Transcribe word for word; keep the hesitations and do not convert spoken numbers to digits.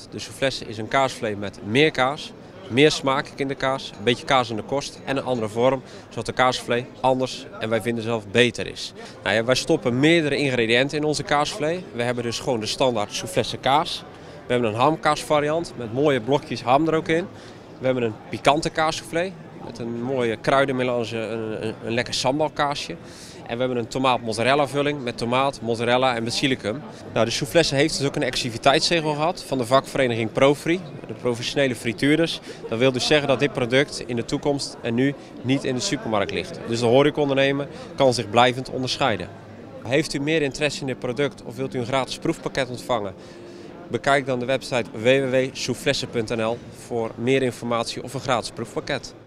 De soufflesse is een kaasvlees met meer kaas, meer smaak in de kaas, een beetje kaas in de korst en een andere vorm, zodat de kaasvlees anders en wij vinden zelf beter is. Nou ja, wij stoppen meerdere ingrediënten in onze kaasvlees. We hebben dus gewoon de standaard soufflesse kaas. We hebben een hamkaasvariant met mooie blokjes ham er ook in. We hebben een pikante kaassoufflé met een mooie kruidenmelange, een, een, een lekker sambalkaasje. En we hebben een tomaat mozzarella vulling met tomaat, mozzarella en basilicum. Nou, de soufflesse heeft dus ook een exclusiviteitszegel gehad van de vakvereniging Profri, de professionele frituurders. Dat wil dus zeggen dat dit product in de toekomst en nu niet in de supermarkt ligt. Dus de horecaondernemer kan zich blijvend onderscheiden. Heeft u meer interesse in dit product of wilt u een gratis proefpakket ontvangen? Bekijk dan de website w w w punt soufflesse punt n l voor meer informatie of een gratis proefpakket.